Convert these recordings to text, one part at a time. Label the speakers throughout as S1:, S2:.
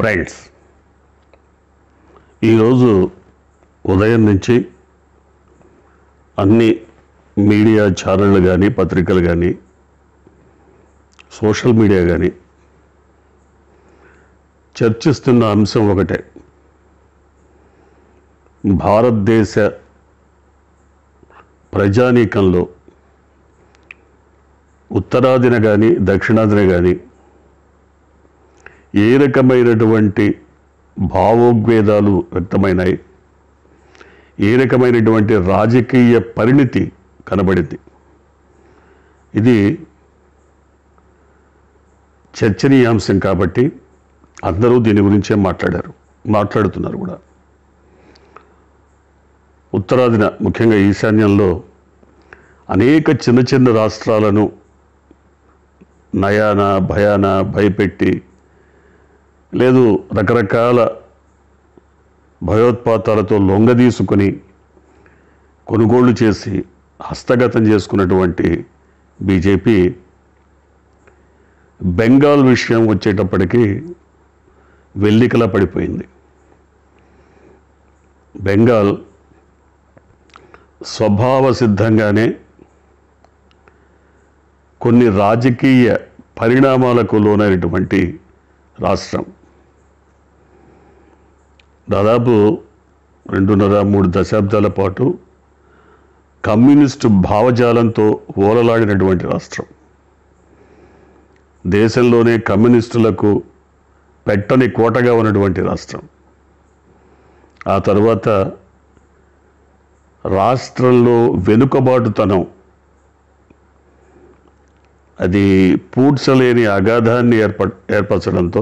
S1: Friends, ఈరోజు ఉదయం నుంచి అన్ని మీడియా ఛానళ్ళు కానీ, పత్రికలు కానీ, సోషల్ మీడియా కానీ చర్చిస్తున్న అంశం ఒకటే. భారతదేశ ప్రజానీకంలో ఉత్తరాదిన కానీ, దక్షిణాదిన కానీ ఏ రకమైనటువంటి భావోద్వేదాలు వ్యక్తమైనాయి, ఏ రకమైనటువంటి రాజకీయ పరిణితి కనబడింది. ఇది చర్చనీయాంశం కాబట్టి అందరూ దీని గురించే మాట్లాడుతున్నారు కూడా. ఉత్తరాదిన, ముఖ్యంగా ఈశాన్యంలో అనేక చిన్న చిన్న రాష్ట్రాలను నయాన భయాన భయపెట్టి, లేదు రకరకాల భయోత్పాతాలతో లొంగదీసుకొని కొనుగోళ్లు చేసి హస్తగతం చేసుకున్నటువంటి బీజేపీ బెంగాల్ విషయం వచ్చేటప్పటికీ వెల్లికలా పడిపోయింది. బెంగాల్ స్వభావ సిద్ధంగానే కొన్ని రాజకీయ పరిణామాలకు లోనైనటువంటి రాష్ట్రం. దాదాపు 2.5-3 దశాబ్దాల పాటు కమ్యూనిస్టు భావజాలంతో ఓలలాడినటువంటి రాష్ట్రం. దేశంలోనే కమ్యూనిస్టులకు పెట్టని కోటగా ఉన్నటువంటి రాష్ట్రం. ఆ తర్వాత రాష్ట్రంలో వెనుకబాటుతనం, అది పూడ్చలేని అగాధాన్ని ఏర్పరచడంతో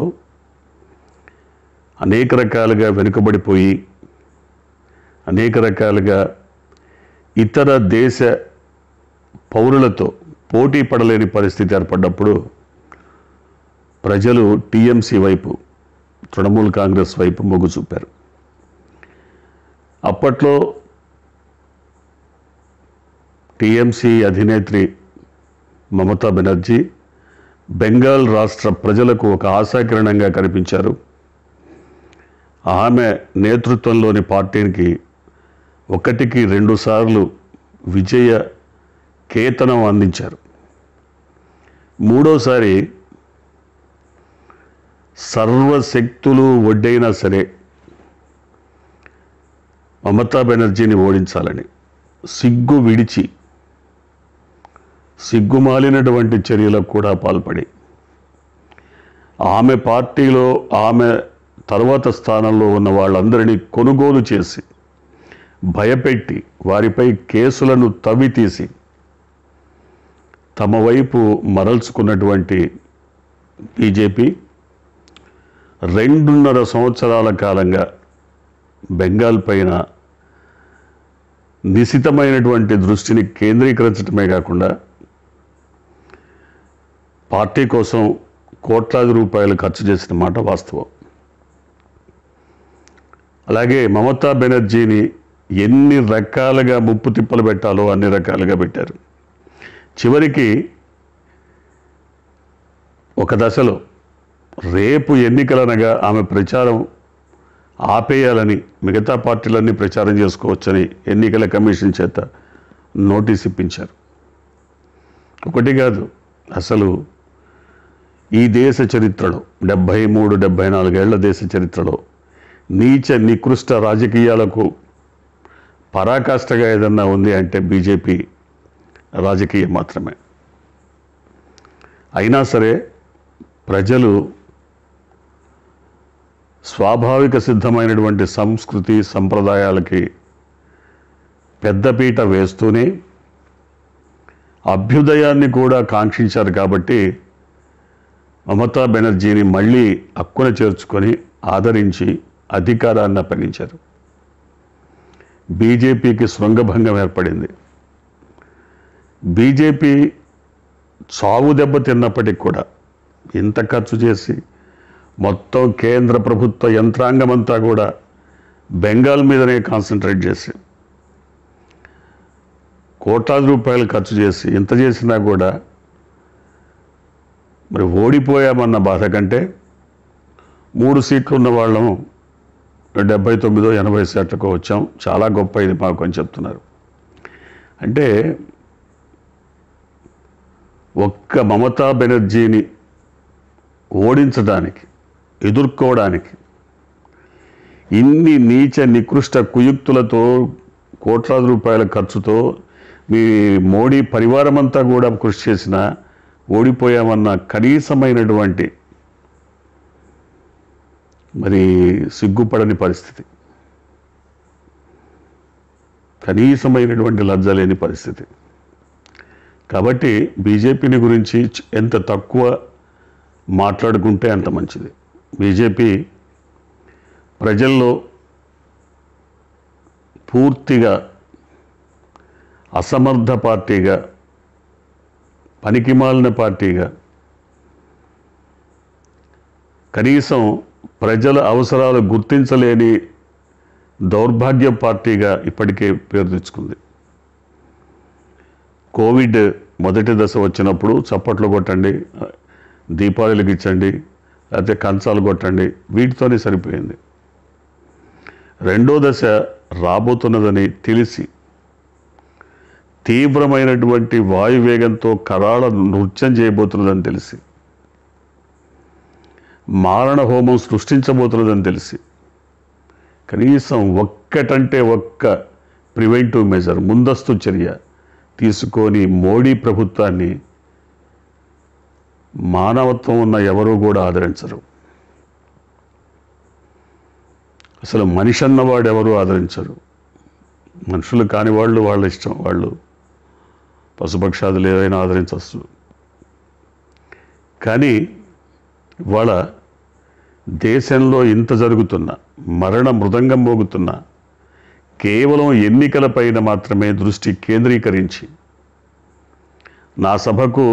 S1: అనేక రకాలుగా వెనుకబడిపోయి, అనేక రకాలుగా ఇతర దేశ పౌరులతో పోటీ పడలేని పరిస్థితి ఏర్పడ్డప్పుడు ప్రజలు టీఎంసీ వైపు, తృణమూల్ కాంగ్రెస్ వైపు మొగ్గు చూపారు. అప్పట్లో టీఎంసీ అధినేత్రి మమతా బెనర్జీ బెంగాల్ రాష్ట్ర ప్రజలకు ఒక ఆశాకిరణంగా కనిపించారు. ఆమె నేతృత్వంలోని పార్టీకి 1కి 2 సార్లు విజయ కేతనం అందించారు. మూడోసారి సర్వశక్తులు ఒడ్డైనా సరే మమతా బెనర్జీని ఓడించాలని సిగ్గు విడిచి, సిగ్గుమాలినటువంటి చర్యలకు కూడా పాల్పడి, ఆమె పార్టీలో ఆమె తర్వాత స్థానంలో ఉన్న వాళ్ళందరినీ కొనుగోలు చేసి, భయపెట్టి, వారిపై కేసులను తవ్వితీసి తమ వైపు మరల్చుకున్నటువంటి బీజేపీ 2.5 సంవత్సరాల కాలంగా బెంగాల్ పైన నిశితమైనటువంటి దృష్టిని కేంద్రీకరించడమే కాకుండా పార్టీ కోసం కోట్లాది రూపాయలు ఖర్చు చేసిన మాట వాస్తవం. అలాగే మమతా బెనర్జీని ఎన్ని రకాలుగా ముప్పు తిప్పలు పెట్టాలో అన్ని రకాలుగా పెట్టారు. చివరికి ఒక దశలో రేపు ఎన్నికలనగా ఆమె ప్రచారం ఆపేయాలని, మిగతా పార్టీలన్నీ ప్రచారం చేసుకోవచ్చని ఎన్నికల కమిషన్ చేత నోటీస్ ఇప్పించారు. ఒకటి కాదు, అసలు ఈ దేశ చరిత్రలో 73-74 ఏళ్ల దేశ చరిత్రలో నీచ నికృష్ట రాజకీయాలకు పరాకాష్ఠగా ఏదన్నా ఉంది అంటే బీజేపీ రాజకీయం మాత్రమే. అయినా సరే ప్రజలు స్వాభావిక సిద్ధమైనటువంటి సంస్కృతి సంప్రదాయాలకి పెద్దపీట వేస్తూనే అభ్యుదయాన్ని కూడా కాంక్షించారు. కాబట్టి మమతా బెనర్జీని మళ్ళీ హక్కున చేర్చుకొని ఆదరించి అధికారాన్ని అప్పగించారు. బీజేపీకి శృంగభంగం ఏర్పడింది. బీజేపీ చావు దెబ్బ తిన్నప్పటికి కూడా ఇంత ఖర్చు చేసి మొత్తం కేంద్ర ప్రభుత్వ యంత్రాంగమంతా కూడా బెంగాల్ మీదనే కాన్సన్ట్రేట్ చేసి కోట్లాది రూపాయలు ఖర్చు చేసి ఇంత చేసినా కూడా మరి ఓడిపోయామన్న బాధ కంటే 3 సీట్లు ఉన్న వాళ్ళం 79 80 సీట్లకు వచ్చాం, చాలా గొప్ప ఇది మాకు అని చెప్తున్నారు. అంటే ఒక్క మమతా బెనర్జీని ఓడించడానికి, ఎదుర్కోవడానికి ఇన్ని నీచ నికృష్ట కుయుక్తులతో, కోట్లాది రూపాయల ఖర్చుతో మీ మోడీ పరివారం అంతా కూడా కృషి చేసినా ఓడిపోయామన్న కనీసమైనటువంటి మరి సిగ్గుపడని పరిస్థితి, కనీసమైనటువంటి లజ్జ లేని పరిస్థితి. కాబట్టి బీజేపీని గురించి ఎంత తక్కువ మాట్లాడుకుంటే అంత మంచిది. బీజేపీ ప్రజల్లో పూర్తిగా అసమర్థ పార్టీగా, పనికిమాలిన పార్టీగా, కనీసం ప్రజల అవసరాలు గుర్తించలేని దౌర్భాగ్య పార్టీగా ఇప్పటికే పేరు తెచ్చుకుంది. కోవిడ్ మొదటి దశ వచ్చినప్పుడు చప్పట్లు కొట్టండి, దీపావళికి ఇచ్చండి, లేకపోతే కంచాలు కొట్టండి, వీటితోనే సరిపోయింది. రెండో దశ రాబోతున్నదని తెలిసి తీవ్రమైనటువంటి వాయువేగంతో కరాళ నృత్యం చేయబోతున్నదని తెలిసి, మారణ హోమం సృష్టించబోతున్నదని తెలిసి కనీసం ఒక్కటంటే ఒక్క ప్రివెంటివ్ మెజర్, ముందస్తు చర్య తీసుకొని మోడీ ప్రభుత్వాన్ని మానవత్వం ఉన్న ఎవరూ కూడా ఆదరించరు. అసలు మనిషి అన్నవాడు ఎవరు ఆదరించరు. మనుషులు కాని వాళ్ళు వాళ్ళ ఇష్టం, వాళ్ళు పశుపక్షాదులు ఏదైనా ఆదరించవచ్చు. కానీ ఇవాళ దేశంలో ఇంత జరుగుతున్న, మరణ మృదంగం మోగుతున్న, కేవలం ఎన్నికలపైన మాత్రమే దృష్టి కేంద్రీకరించి నా సభకు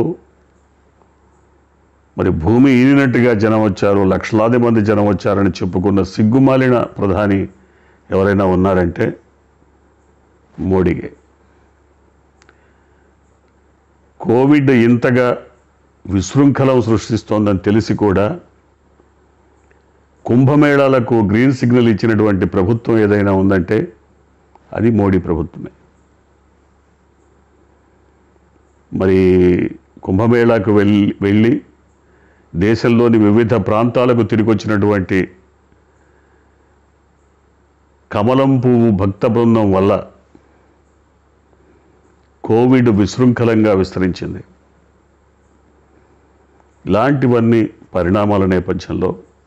S1: మరి భూమి ఈనినట్టుగా జనం వచ్చారు, లక్షలాది మంది జనం వచ్చారని చెప్పుకున్న సిగ్గుమాలిన ప్రధాని ఎవరైనా ఉన్నారంటే మోడీగే. కోవిడ్ ఇంతగా విశృంఖలం సృష్టిస్తోందని తెలిసి కూడా కుంభమేళాలకు గ్రీన్ సిగ్నల్ ఇచ్చినటువంటి ప్రభుత్వం ఏదైనా ఉందంటే అది మోడీ ప్రభుత్వమే. మరి కుంభమేళాకు వెళ్ళి దేశంలోని వివిధ ప్రాంతాలకు తిరిగి వచ్చినటువంటి కమలం పువ్వు భక్త బృందం వల్ల కోవిడ్ విశృంఖలంగా విస్తరించింది. ఇలాంటివన్నీ పరిణామాల నేపథ్యంలో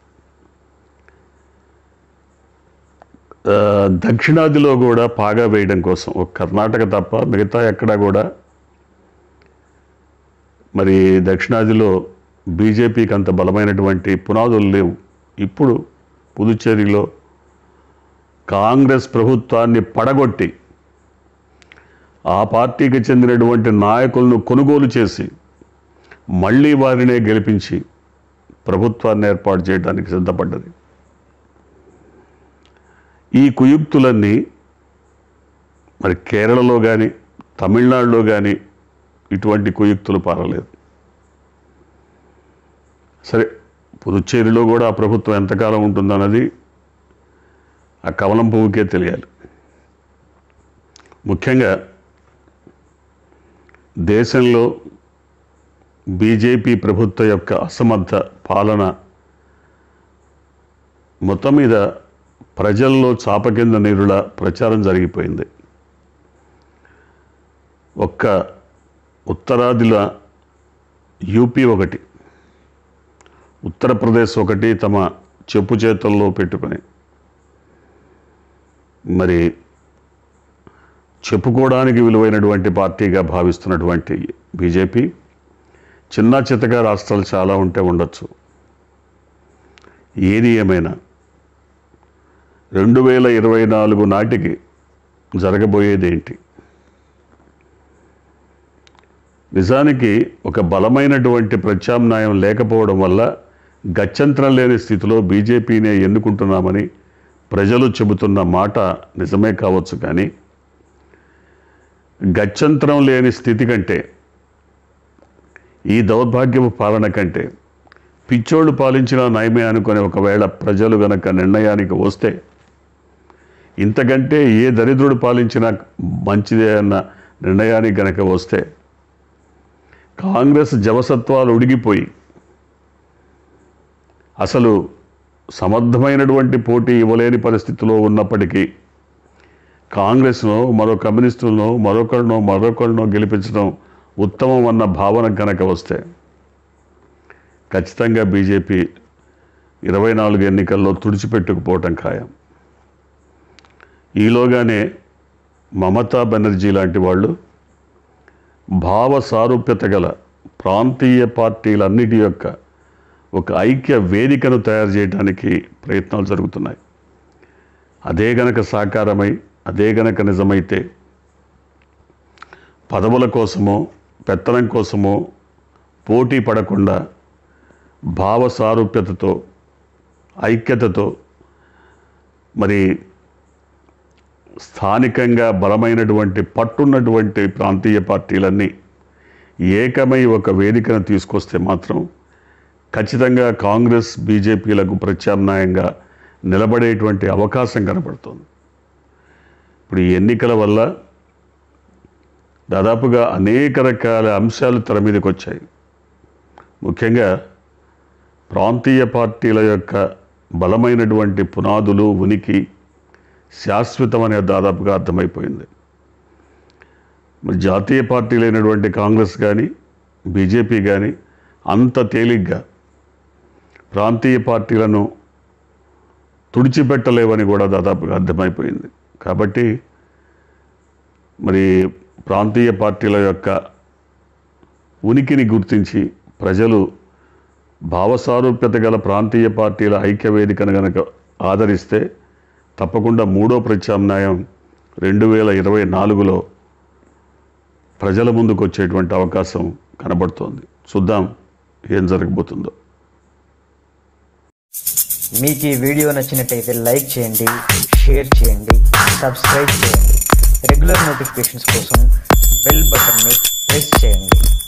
S1: దక్షిణాదిలో కూడా పాగా వేయడం కోసం, ఒక కర్ణాటక తప్ప మిగతా ఎక్కడా కూడా మరి దక్షిణాదిలో బీజేపీకి అంత బలమైనటువంటి పునాదులు లేవు. ఇప్పుడు పుదుచ్చేరిలో కాంగ్రెస్ ప్రభుత్వాన్ని పడగొట్టి ఆ పార్టీకి చెందినటువంటి నాయకులను కొనుగోలు చేసి మళ్ళీ వారినే గెలిపించి ప్రభుత్వాన్ని ఏర్పాటు చేయడానికి సిద్ధపడ్డది. ఈ కుయుక్తులన్నీ మరి కేరళలో కానీ తమిళనాడులో కానీ ఇటువంటి కుయుక్తులు పారలేదు. సరే, పుదుచ్చేరిలో కూడా ఆ ప్రభుత్వం ఎంతకాలం ఉంటుందన్నది ఆ కమలం పువ్వుకే తెలియాలి. ముఖ్యంగా దేశంలో బీజేపీ ప్రభుత్వ యొక్క అసమర్థ పాలన మొత్తం మీద ప్రజల్లో చాప కింద నీరుల ప్రచారం జరిగిపోయింది. ఒక్క ఉత్తరాదిలో యూపీ ఒకటి, ఉత్తరప్రదేశ్ ఒకటి తమ చెప్పు చేతుల్లో పెట్టుకొని మరి చెప్పుకోవడానికి విలువైనటువంటి పార్టీగా భావిస్తున్నటువంటి బీజేపీ చిన్న చితక రాష్ట్రాలు చాలా ఉంటే ఉండొచ్చు. ఏది ఏమైనా 2024 నాటికి జరగబోయేదేంటి? నిజానికి ఒక బలమైనటువంటి ప్రత్యామ్నాయం లేకపోవడం వల్ల గత్యంతరం లేని స్థితిలో బీజేపీనే ఎన్నుకుంటున్నామని ప్రజలు చెబుతున్న మాట నిజమే కావచ్చు. కానీ గత్యంతరం లేని స్థితి కంటే, ఈ దౌర్భాగ్యపు పాలన కంటే పిచ్చోళ్ళు పాలించిన నయమే అనుకునే ఒకవేళ ప్రజలు గనక నిర్ణయానికి వస్తే, ఇంతకంటే ఏ దరిద్రుడు పాలించినా మంచిదే అన్న నిర్ణయానికి గనక వస్తే, కాంగ్రెస్ జవసత్వాలు ఉడిగిపోయి అసలు సమర్థమైనటువంటి పోటీ ఇవ్వలేని పరిస్థితిలో ఉన్నప్పటికీ కాంగ్రెస్ను మరో కమ్యూనిస్టులను మరొకరినో గెలిపించడం ఉత్తమం అన్న భావన కనుక వస్తే ఖచ్చితంగా బీజేపీ 24 ఎన్నికల్లో తుడిచిపెట్టుకుపోవటం ఖాయం. ఈలోగానే మమతా బెనర్జీ లాంటి వాళ్ళు భావ సారూప్యత గల ప్రాంతీయ పార్టీలన్నిటి యొక్క ఒక ఐక్య వేదికను తయారు చేయడానికి ప్రయత్నాలు జరుగుతున్నాయి. అదే గనక సాకారమై, అదే గనక నిజమైతే పదవుల కోసమో పెత్తనం కోసమో పోటీ పడకుండా భావ సారూప్యతతో, ఐక్యతతో, మరి స్థానికంగా బలమైనటువంటి పట్టున్నటువంటి ప్రాంతీయ పార్టీలన్నీ ఏకమై ఒక వేదికను తీసుకొస్తే మాత్రం ఖచ్చితంగా కాంగ్రెస్ బీజేపీలకు ప్రత్యామ్నాయంగా నిలబడేటువంటి అవకాశం కనబడుతోంది. ఇప్పుడు ఈ ఎన్నికల వల్ల దాదాపుగా అనేక రకాల అంశాలు తెర మీదకి వచ్చాయి. ముఖ్యంగా ప్రాంతీయ పార్టీల యొక్క బలమైనటువంటి పునాదులు, ఉనికి శాశ్వతమనే దాదాపుగా అర్థమైపోయింది. మరి జాతీయ పార్టీలైనటువంటి కాంగ్రెస్ కానీ బీజేపీ కానీ అంత తేలిగ్గా ప్రాంతీయ పార్టీలను తుడిచిపెట్టలేవని కూడా దాదాపుగా అర్థమైపోయింది. కాబట్టి మరి ప్రాంతీయ పార్టీల యొక్క ఉనికిని గుర్తించి ప్రజలు భావసారూప్యత గల ప్రాంతీయ పార్టీల ఐక్య వేదికను గనక ఆదరిస్తే తప్పకుండా మూడో ప్రత్యామ్నాయం 2024లో ప్రజల ముందుకు వచ్చేటువంటి అవకాశం కనబడుతోంది. చూద్దాం ఏం జరగబోతుందో.
S2: మీకు ఈ వీడియో నచ్చినట్టయితే లైక్ చేయండి, షేర్ చేయండి, సబ్స్క్రైబ్ చేయండి. రెగ్యులర్ నోటిఫికేషన్స్ కోసం బెల్ బటన్ని ప్రెస్ చేయండి.